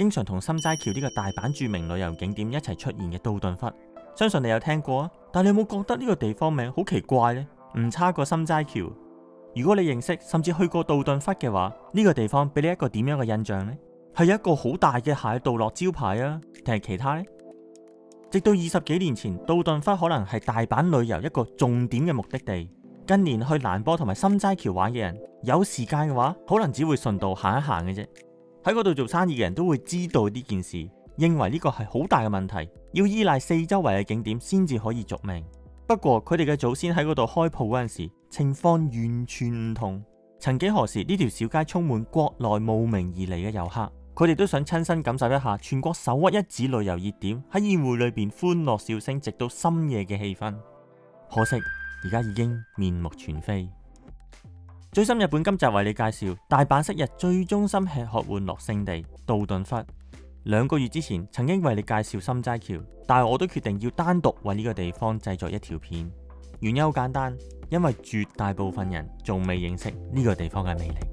經常同心齋橋呢個大阪著名旅遊景點一齊出現嘅道頓窟，相信你有聽過啊？但你有冇覺得呢個地方名好奇怪呢？唔差過心齋橋。如果你認識甚至去過道頓窟嘅話，呢個地方俾你一個點樣嘅印象呢？係有一個好大嘅蟹道樂招牌啊，定係其他呢？直到20幾年前，道頓窟可能係大阪旅遊一個重點嘅目的地。近年去蘭波同埋心齋橋玩嘅人，有時間嘅話，可能只會順道行一行嘅啫。喺嗰度做生意嘅人都會知道呢件事，認為呢個係好大嘅問題，要依賴四周圍嘅景點先至可以續命。不過佢哋嘅祖先喺嗰度開鋪嗰陣時，情況完全唔同。曾幾何時呢條小街充滿國內慕名而嚟嘅遊客，佢哋都想親身感受一下全國首屈一指旅遊熱點喺宴會裏邊歡樂笑聲直到深夜嘅氣氛。可惜而家已經面目全非。最深日本今集為你介紹大阪昔日最中心吃喝玩樂勝地道頓窟。2個月之前曾經為你介紹心齋橋，但係我都決定要單獨為呢個地方製作一條片。原因好簡單，因為絕大部分人仲未認識呢個地方嘅魅力。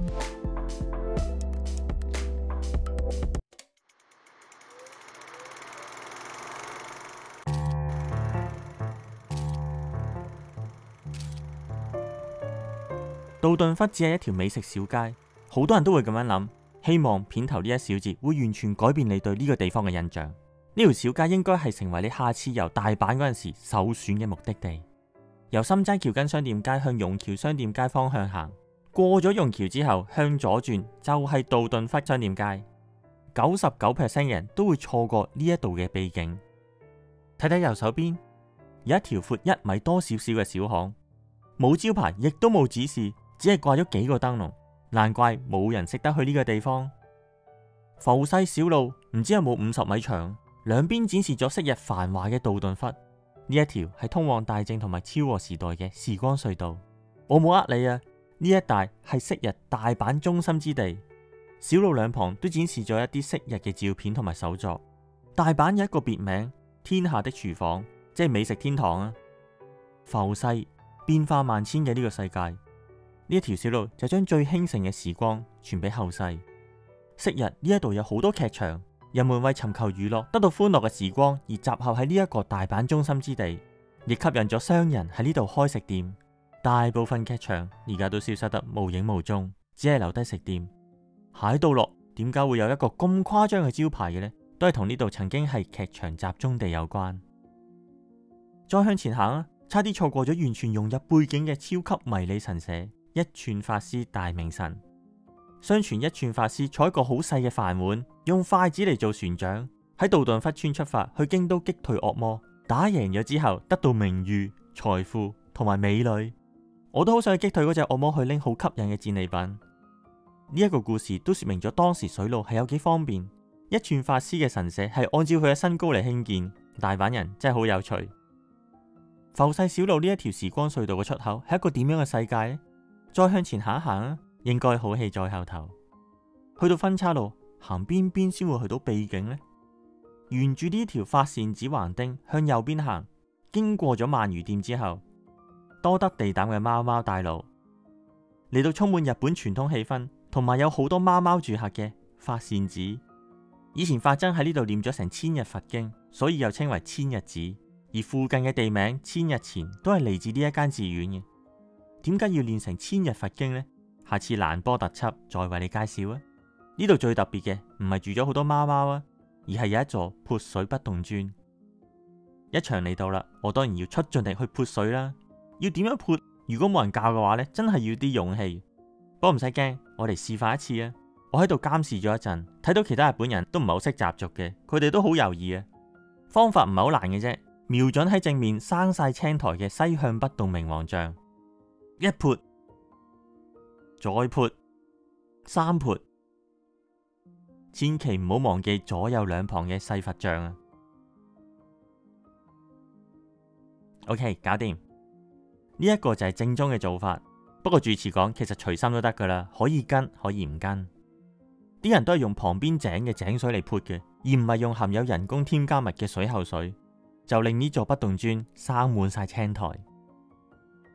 道頓窟只係一條美食小街，好多人都會咁樣諗，希望片頭呢一小節會完全改變你對呢個地方嘅印象。呢條小街應該係成為你下次遊大阪嗰陣時首選嘅目的地。由心齋橋根商店街向榕橋商店街方向行，過咗榕橋之後向左轉就係道頓窟商店街。99% 嘅人都會錯過呢一度嘅秘境。睇睇右手邊有一條闊1米多少少嘅小巷，冇招牌亦都冇指示，只係掛咗幾個燈籠，難怪冇人識得去呢個地方。浮世小路唔知有冇50米長，兩邊展示咗昔日繁華嘅道頓窟。呢一條係通往大正同埋昭和時代嘅時光隧道。我冇呃你啊，呢一帶係昔日大阪中心之地。小路兩旁都展示咗一啲昔日嘅照片同埋手作。大阪有一個別名，天下的廚房，即係美食天堂啊。浮世變化萬千嘅呢個世界，呢一條小路就將最興盛嘅時光傳俾後世。昔日呢一度有好多劇場，人們為尋求娛樂得到歡樂嘅時光而集合喺呢一個大阪中心之地，亦吸引咗商人喺呢度開食店。大部分劇場而家都消失得無影無蹤，只係留低食店。蟹道樂點解會有一個咁誇張嘅招牌嘅呢？都係同呢度曾經係劇場集中地有關。再向前行啊，差啲錯過咗完全融入背景嘅超級迷你神社一寸法師大明神。相傳一寸法師坐一個好細嘅飯碗，用筷子嚟做船長，喺道頓窟村出發去京都擊退惡魔，打贏咗之後得到名譽、財富同埋美女。我都好想去擊退嗰隻惡魔，去拎好吸引嘅戰利品。呢一個故事都說明咗當時水路係有幾方便。一寸法師嘅神社係按照佢嘅身高嚟興建。大阪人真係好有趣。浮世小路呢一條時光隧道嘅出口係一個點樣嘅世界呢？再向前行一行啊，應該好戲在後頭。去到分岔路，行邊邊先會去到秘境呢？沿住呢條發線指橫丁向右邊行，經過咗鰻魚店之後，多得地膽嘅貓貓大路，嚟到充滿日本傳統氣氛同埋有好多貓貓住客嘅法線寺。以前法僧喺呢度念咗成千日佛經，所以又稱為千日寺。而附近嘅地名千日前都係嚟自呢一間寺院嘅。點解要念成千日佛經呢？下次蘭波特輯再為你介紹啊！呢度最特別嘅唔係住咗好多貓貓啊，而係有一座潑水不動磚。一場嚟到啦，我當然要出盡力去潑水啦。要點樣潑？如果冇人教嘅話呢，真係要啲勇氣。不過唔使驚，我嚟示範一次啊！我喺度監視咗一陣，睇到其他日本人都唔係好識習俗嘅，佢哋都好猶豫啊。方法唔係好難嘅啫，瞄準喺正面生晒青苔嘅西向北洞明王像，一潑，再潑，三潑，千祈唔好忘記左右兩旁嘅細佛像啊。OK， 搞掂。呢一個就係正宗嘅做法。不過住持講，其實隨心都得噶啦，可以跟，可以唔跟。啲人都係用旁邊井嘅井水嚟潑嘅，而唔係用含有人工添加物嘅水喉水，就令呢座不動磚生滿晒青苔。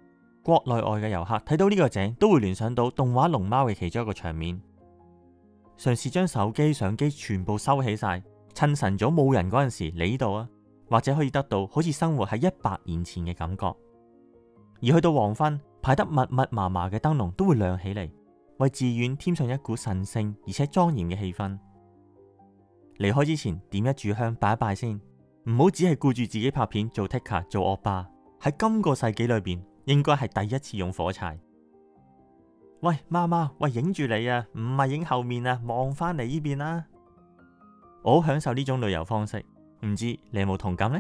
國內外嘅遊客睇到呢個井，都會聯想到動畫龍貓嘅其中一個場面。 嘗試將手機、相機全部收起晒，趁晨早冇人嗰陣時嚟呢度啊，或者可以得到好似生活喺100年前嘅感覺。而去到黃昏，排得密密麻麻嘅燈籠都會亮起嚟，為寺院添上一股神聖而且莊嚴嘅氣氛。離開之前點一炷香拜一拜先，唔好只係顧住自己拍片做 TikTok 做惡霸。喺今個世紀裏邊，應該係第一次用火柴。喂，媽媽，喂，影住你啊，唔係影後面啊，望翻嚟呢邊啦。我好享受呢種旅遊方式，唔知你有冇同感呢？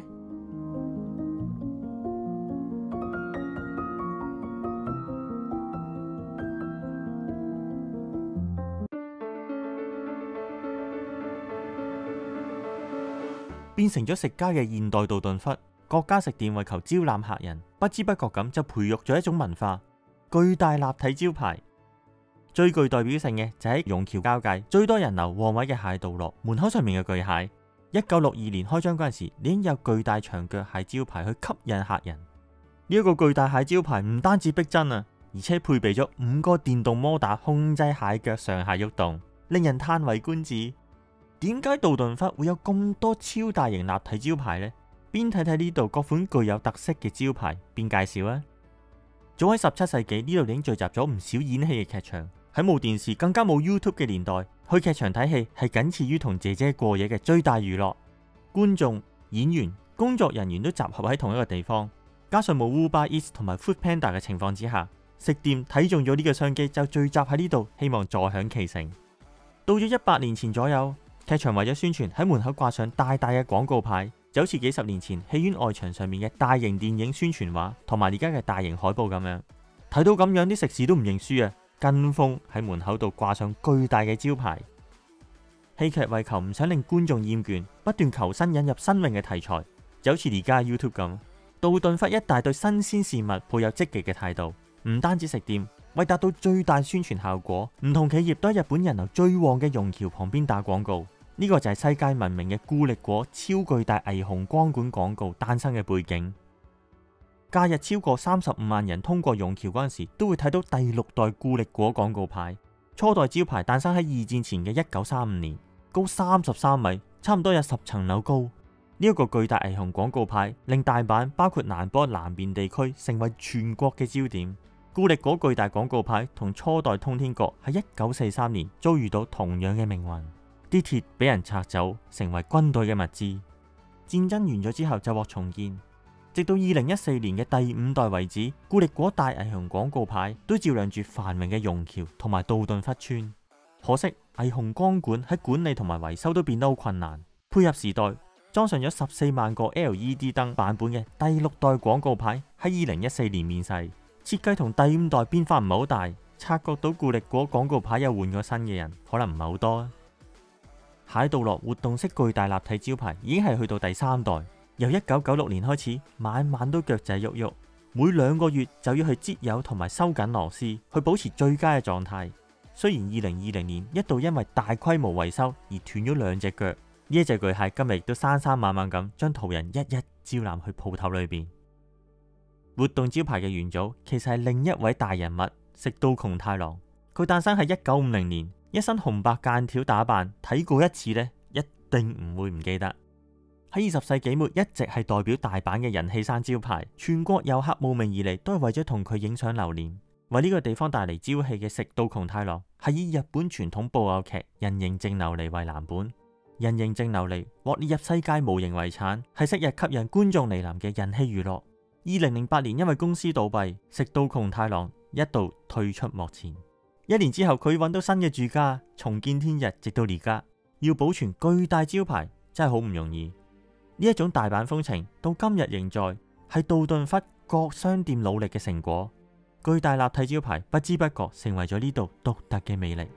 變成咗食家嘅現代杜頓窟，各家食店為求招攬客人，不知不覺咁就培育咗一種文化——巨大立體招牌。最具代表性嘅就喺榕橋交界最多人流旺位嘅蟹道樂門口上面嘅巨蟹。1962年開張嗰陣時，已經有巨大長腳蟹招牌去吸引客人。呢一個巨大蟹招牌唔單止逼真啊，而且配備咗5個電動摩打控制蟹腳上下喐動，令人嘆為觀止。點解杜頓窟會有咁多超大型立體招牌呢？邊睇睇呢度各款具有特色嘅招牌，邊介紹啊！早喺17世紀呢度已經聚集咗唔少演戲嘅劇場。喺冇電視更加冇 YouTube 嘅年代，去劇場睇戲係僅次於同姐姐過夜嘅最大娛樂。觀眾、演員、工作人員都集合喺同一個地方，加上冇 Uber Eats 同埋 Foodpanda 嘅情況之下，食店睇中咗呢個商機就聚集喺呢度，希望坐享其成。到咗100年前左右，劇場為咗宣傳喺門口掛上大大嘅廣告牌，就好似幾十年前戲院外牆上面嘅大型電影宣傳畫同埋而家嘅大型海報咁樣。睇到咁樣，啲食肆都唔認輸啊，跟風喺門口度掛上巨大嘅招牌。戲劇為求唔想令觀眾厭倦，不斷求新引入新穎嘅題材，就好似而家 YouTube 咁。杜頓窟一大堆新鮮事物，抱有積極嘅態度。唔單止食店，為達到最大宣傳效果，唔同企業都喺日本人流最旺嘅榕橋旁邊打廣告。呢個就係世界聞名嘅固力果超巨大霓虹光管廣告誕生嘅背景。假日超過35萬人通過榕橋嗰陣時，都會睇到第6代固力果廣告牌。初代招牌誕生喺2戰前嘅1935年，高33米，差唔多有10層樓高。呢一個巨大霓虹廣告牌令大阪包括難波南邊地區成為全國嘅焦點。固力果巨大廣告牌同初代通天閣喺1943年遭遇到同樣嘅命運，啲鐵俾人拆走，成為軍隊嘅物資。戰爭完咗之後就獲重建。直到2014年嘅第5代為止，固力果大霓虹廣告牌都照亮住繁榮嘅榕橋同埋杜頓窟村。可惜霓虹光管喺管理同埋維修都變得好困難。配合時代，裝上咗14萬個 LED 燈版本嘅第6代廣告牌喺2014年面世。設計同第5代變化唔係好大，察覺到固力果廣告牌又換咗新嘅人，可能唔係好多啊。蟹道樂活動式巨大立體招牌已經係去到第3代。由1996年開始，晚晚都腳仔喐喐，每2個月就要去擠油同埋收緊螺絲，去保持最佳嘅狀態。雖然2020年一度因為大規模維修而斷咗2隻腳，呢一隻巨蟹今日亦都生生猛猛咁將途人一一招攬去鋪頭裏邊。活動招牌嘅元祖其實係另一位大人物食到窮太郎，佢誕生喺1950年，一身紅白間條打扮，睇過一次呢，一定唔會唔記得。喺20世紀末一直係代表大阪嘅人氣山招牌，全國遊客慕名而嚟，都係為咗同佢影相留念。為呢個地方帶嚟朝氣嘅食到窮太郎係以日本傳統布偶劇人形淨琉璃為藍本。人形淨琉璃獲列入世界無形遺產，係昔日吸引觀眾嚟臨嘅人氣娛樂。2008年因為公司倒閉，食到窮太郎一度退出幕前。1年之後佢揾到新嘅住家，重見天日，直到而家。要保存巨大招牌真係好唔容易。呢一種大阪風情到今日仍在，係杜頓窟各商店努力嘅成果。巨大立體招牌不知不覺成為咗呢度獨特嘅魅力。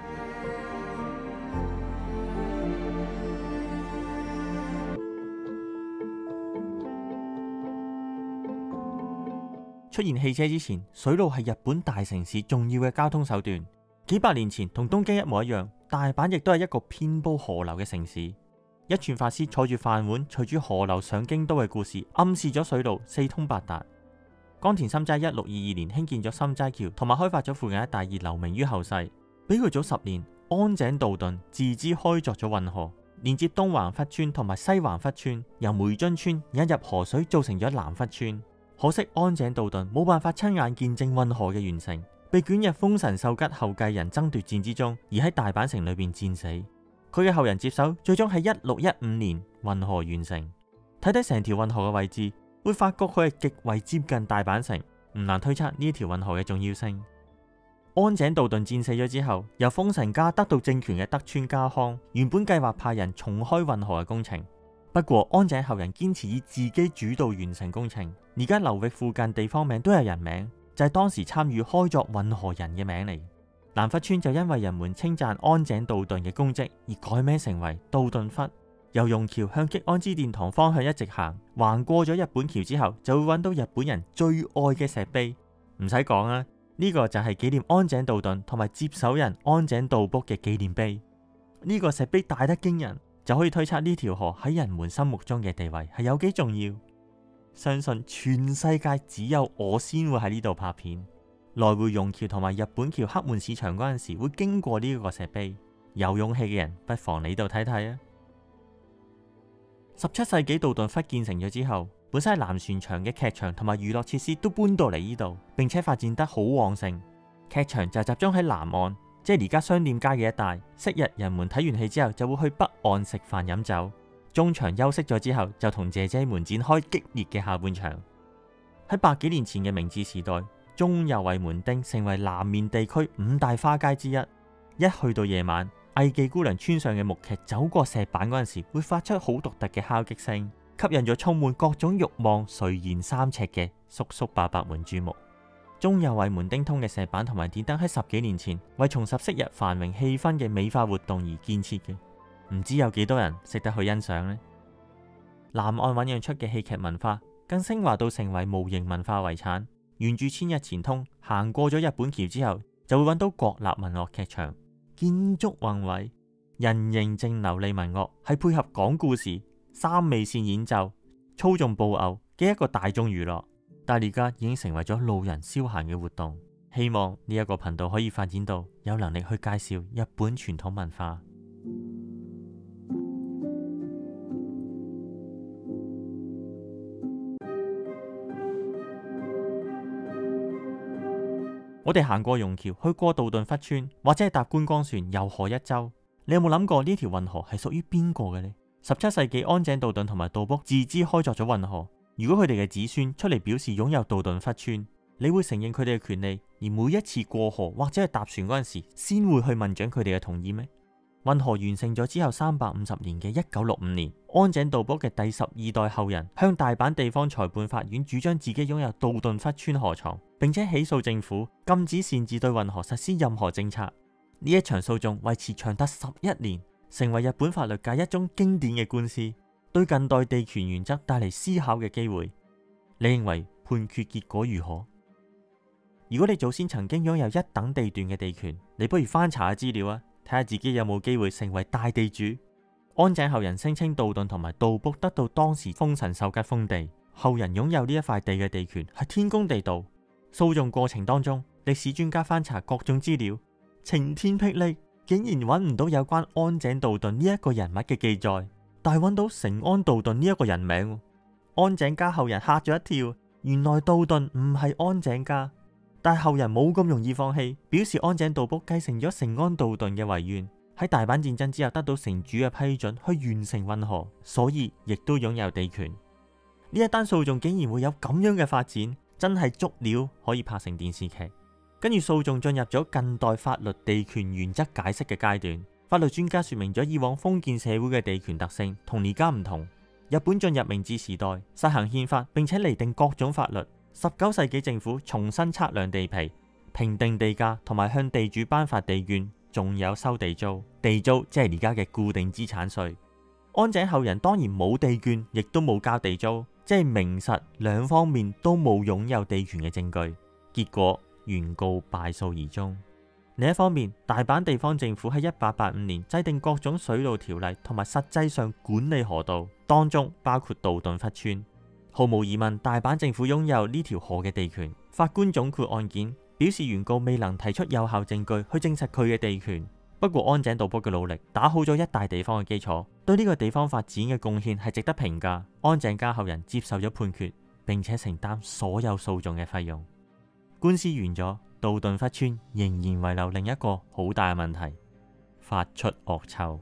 出現汽車之前，水路係日本大城市重要嘅交通手段。幾百年前同東京一模一樣，大阪亦都係一個遍佈河流嘅城市。一串法師坐住飯碗，隨住河流上京都嘅故事，暗示咗水路四通八達。岡田心齋1622年興建咗心齋橋，同埋開發咗附近一帶，而留名於後世。比佢早10年， 安井道頓自資開鑿咗運河，連接東橫忽村同埋西橫忽村，由梅津村引入河水，造成咗南忽村。可惜安井道頓冇辦法親眼見證運河嘅完成，被捲入豐臣秀吉後繼人爭奪戰之中，而喺大阪城裏邊戰死。佢嘅後人接手，最終喺1615年運河完成。睇睇成條運河嘅位置，會發覺佢係極為接近大阪城，唔難推測呢條運河嘅重要性。安井道頓戰死咗之後，由豐臣家得到政權嘅德川家康原本計劃派人重開運河嘅工程，不過安井後人堅持以自己主導完成工程。而家流域附近地方名都有人名，就係當時參與開鑿運河人嘅名嚟。南忽村就因為人們稱讚安井道頓嘅功績而改名成為道頓忽。由用橋向激安之殿堂方向一直行，橫過咗日本橋之後，就會揾到日本人最愛嘅石碑。唔使講啊，呢個就係紀念安井道頓同埋接手人安井道卜嘅紀念碑。呢個石碑大得驚人，就可以推測呢條河喺人們心目中嘅地位係有幾重要。相信全世界只有我先會喺呢度拍片。來回用橋同埋日本橋黑門市場嗰陣時會經過呢個石碑，有勇氣嘅人不妨嚟呢度睇睇啊！17世紀道頓忽建成咗之後，本身係南船場嘅劇場同埋娛樂設施都搬到嚟呢度，並且發展得好旺盛。劇場就集中喺南岸，即係而家商店街嘅一帶。昔日人們睇完戲之後就會去北岸食飯飲酒，中場休息咗之後就同姐姐們展開激烈嘅下半場。喺百幾年前嘅明治時代，中右衛門町成為南面地區5大花街之一。一去到夜晚，藝妓姑娘穿上嘅木屐走過石板嗰陣時，會發出好獨特嘅敲擊聲，吸引咗充滿各種慾望、垂涎3尺嘅叔叔伯伯們注目。中右衛門町通嘅石板同埋電燈喺10幾年前為重拾昔日繁榮氣氛嘅美化活動而建設嘅，唔知有幾多人識得去欣賞呢？南岸醞釀出嘅戲劇文化更升華到成為無形文化遺產。沿住千日前通行過咗日本橋之後，就會揾到國立文樂劇場。建築宏偉，人形靜流利文樂係配合講故事、三味線演奏、操縱布偶嘅一個大眾娛樂，但而家已經成為咗路人消閒嘅活動。希望呢一個頻道可以發展到有能力去介紹日本傳統文化。我哋行過榕橋，去過道頓忽村，或者係搭觀光船遊河一周。你有冇諗過呢條運河係屬於邊個嘅呢？17世紀安井道頓同埋道卜自資開鑿咗運河。如果佢哋嘅子孫出嚟表示擁有道頓忽村，你會承認佢哋嘅權利，而每一次過河或者係搭船嗰陣時，先會去問掌佢哋嘅同意咩？運河完成咗之後350年嘅1965年，安井道卜嘅第12代後人向大阪地方裁判法院主張自己擁有道頓忽村河床，並且起訴政府禁止擅自對運河實施任何政策。呢一場訴訟維持長達11年，成為日本法律界一宗經典嘅官司，對近代地權原則帶嚟思考嘅機會。你認為判決結果如何？如果你祖先曾經擁有一等地段嘅地權，你不如翻查下資料啊，睇下自己有冇機會成為大地主。安井後人聲稱道頓同埋道卜得到當時豐臣秀吉封地，後人擁有呢一塊地嘅地權係天公地道。訴訟過程當中，歷史專家翻查各種資料，晴天霹靂，竟然揾唔到有關安井道頓呢一個人物嘅記載，但係揾到成安道頓呢一個人名。安井家後人嚇咗一跳，原來道頓唔係安井家。但後人冇咁容易放棄，表示安井道卜繼承咗成安道頓嘅遺願，喺大阪戰爭之後得到城主嘅批准去完成運河，所以亦都擁有地權。呢一單訴訟竟然會有咁樣嘅發展，真係足料可以拍成電視劇。跟住訴訟進入咗近代法律地權原則解釋嘅階段，法律專家說明咗以往封建社會嘅地權特性同而家唔同。日本進入明治時代，實行憲法，並且釐定各種法律。19世紀政府重新測量地皮、評定地價同埋向地主頒發地券，仲有收地租。地租即係而家嘅固定資產稅。安井後人當然冇地券，亦都冇交地租，即係明實兩方面都冇擁有地權嘅證據。結果原告敗訴而終。另一方面，大阪地方政府喺1885年制定各種水路條例，同埋實際上管理河道，當中包括道頓忽村。毫無疑問，大阪政府擁有呢條河嘅地權。法官總括案件，表示原告未能提出有效證據去證實佢嘅地權。不不過安井道卜嘅努力打好咗一大地方嘅基礎，對呢個地方發展嘅貢獻係值得評價。安井家後人接受咗判決，並且承擔所有訴訟嘅費用。官司完咗，道頓窟村仍然遺留另一個好大嘅問題，發出惡臭。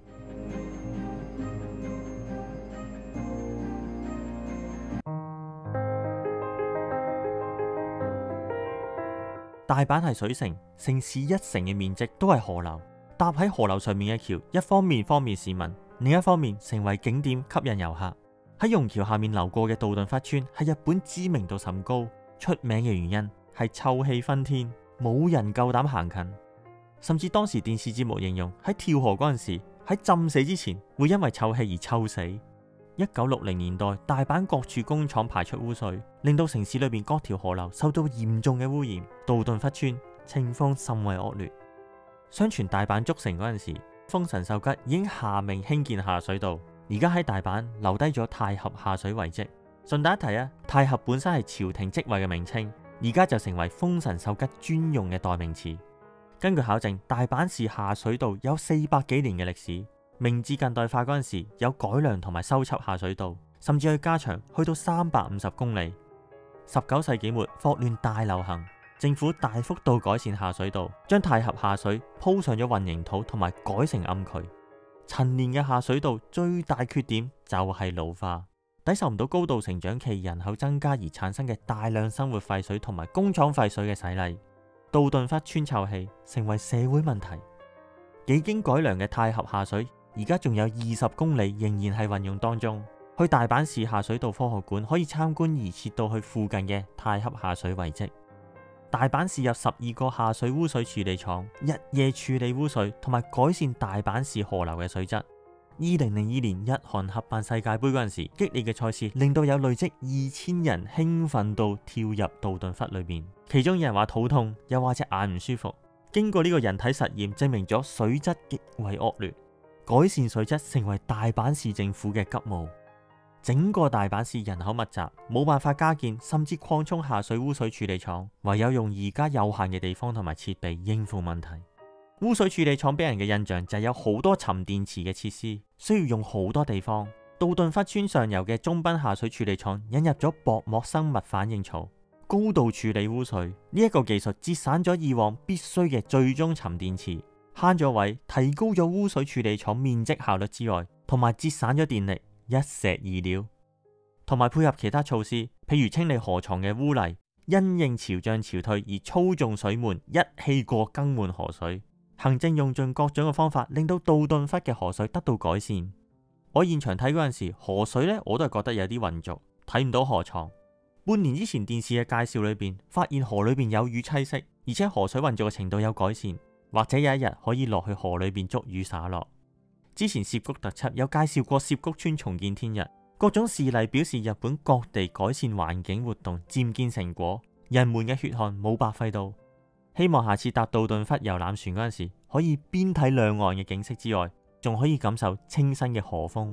大阪係水城，城市一成嘅面積都係河流。搭喺河流上面嘅橋，一方面方便市民，另一方面成為景點吸引遊客。喺榕橋下面流過嘅道頓窟村係日本知名度甚高，出名嘅原因係臭氣熏天，冇人夠膽行近。甚至當時電視節目形容喺跳河嗰陣時，喺浸死之前會因為臭氣而臭死。1960年代，大阪各處工廠排出污水，令到城市裏邊各條河流受到嚴重嘅污染。道頓窟村情況甚為惡劣。相傳大阪築城嗰陣時，豐臣秀吉已經下命興建下水道。而家喺大阪留低咗太合下水遺跡。順帶一提啊，太合本身係朝廷職位嘅名稱，而家就成為豐臣秀吉專用嘅代名詞。根據考證，大阪市下水道有400幾年嘅歷史。明治近代化嗰陣時，有改良同埋修葺下水道，甚至去加長，去到350公里。19世紀末霍亂大流行，政府大幅度改善下水道，將太合下水鋪上咗混凝土，同埋改成暗渠。陳年嘅下水道最大缺點就係老化，抵受唔到高度成長期人口增加而產生嘅大量生活廢水同埋工廠廢水嘅洗禮。道頓窟村臭氣成為社會問題。幾經改良嘅太合下水，而家仲有20公里仍然係運用當中。去大阪市下水道科學館可以參觀移設到去附近嘅太合下水遺跡。大阪市有12個下水污水處理廠，日夜處理污水同埋改善大阪市河流嘅水質。2002年日韓合辦世界盃嗰陣時，激烈嘅賽事令到有累積2000人興奮到跳入道頓窟裏面，其中有人話肚痛，又話隻眼唔舒服。經過呢個人體實驗，證明咗水質極為惡劣，改善水質成為大阪市政府嘅急務。整個大阪市人口密集，冇辦法加建甚至擴充下水污水處理廠，唯有用而家有限嘅地方同埋設備應付問題。污水處理廠俾人嘅印象就係有好多沉電池嘅設施，需要用好多地方。道頓窟村上游嘅中濱下水處理廠引入咗薄膜生物反應槽，高度處理污水。呢一個技術節省咗以往必須嘅最終沉電池，慳咗位，提高咗污水處理廠面積效率之外，同埋節省咗電力，一石二鳥。同埋配合其他措施，譬如清理河床嘅污泥，因應潮漲潮退而操縱水門，一氣過更換河水。行政用盡各種嘅方法，令到道頓窟嘅河水得到改善。我現場睇嗰陣時，河水呢我都係覺得有啲渾濁，睇唔到河床。半年之前電視嘅介紹裏邊，發現河裏邊有魚棲息，而且河水渾濁嘅程度有改善，或者有一日可以落去河裏邊捉魚灑落。之前涉谷特輯有介紹過涉谷村重見天日，各種事例表示日本各地改善環境活動漸見成果，人們嘅血汗冇白費到。希望下次搭道頓窟遊覽船嗰陣時，可以邊睇兩岸嘅景色之外，仲可以感受清新嘅河風。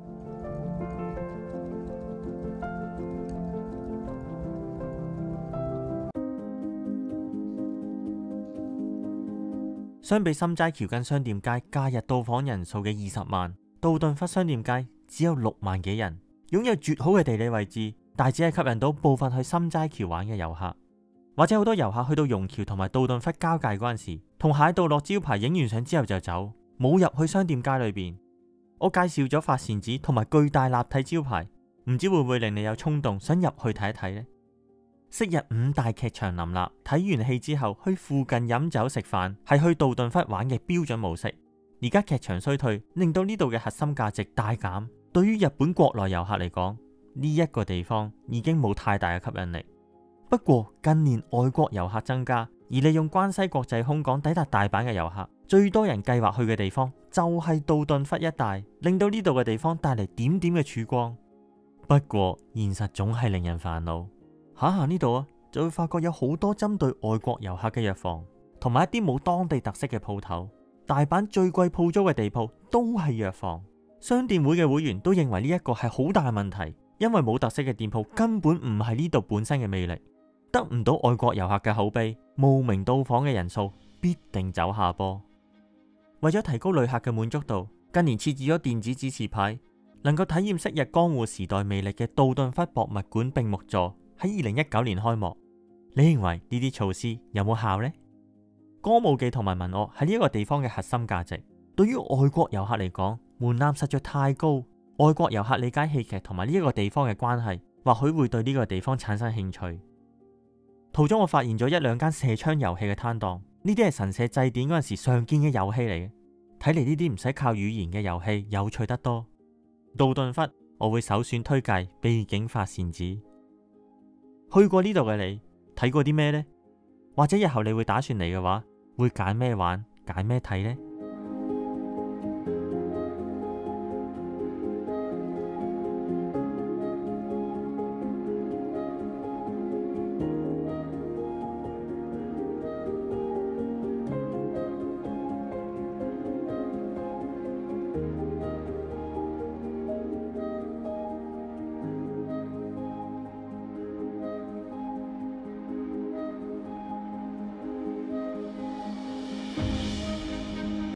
相比心齋橋跟商店街假日到訪人數嘅20萬，道頓窟商店街只有6萬幾人，擁有絕好嘅地理位置，但只係吸引到部分去心齋橋玩嘅遊客。或者好多遊客去到榕橋同埋道頓窟交界嗰陣時，同蟹道落招牌影完相之後就走，冇入去商店街裏邊。我介紹咗發扇子同埋巨大立體招牌，唔知會唔會令你有衝動想入去睇一睇呢？昔日5大劇場林立，睇完戲之後去附近飲酒食飯，係去道頓窟玩嘅標準模式。而家劇場衰退，令到呢度嘅核心價值大減。對於日本國內遊客嚟講，呢一個地方已經冇太大嘅吸引力。不過近年外國遊客增加，而利用關西國際空港抵達大阪嘅遊客，最多人計劃去嘅地方就係道頓窟一帶，令到呢度嘅地方帶嚟點點嘅曙光。不過現實總係令人煩惱，行行呢度啊，就會發覺有好多針對外國遊客嘅藥房，同埋一啲冇當地特色嘅鋪頭。大阪最貴鋪租嘅地鋪都係藥房。商店會嘅會員都認為呢一個係好大嘅問題，因為冇特色嘅店鋪根本唔係呢度本身嘅魅力。得唔到外國遊客嘅口碑，慕名到訪嘅人數必定走下坡。 為咗提高旅客嘅滿足度，近年設置咗電子指示牌，能夠體驗昔日江戶時代魅力嘅道頓窟博物館並木座喺2019年開幕。你認為呢啲措施有冇效呢？歌舞伎同埋民樂係呢一個地方嘅核心價值，對於外國遊客嚟講，門檻實在太高。外國遊客理解戲劇同埋呢一個地方嘅關係，或許會對呢個地方產生興趣。途中我發現咗一兩間射槍遊戲嘅攤檔，呢啲係神社祭典嗰陣時常見嘅遊戲嚟嘅。睇嚟呢啲唔使靠語言嘅遊戲有趣得多。道頓窟我會首選推介秘境發扇子。去過呢度嘅你睇過啲咩呢？或者日後你會打算嚟嘅話，會揀咩玩，揀咩睇呢？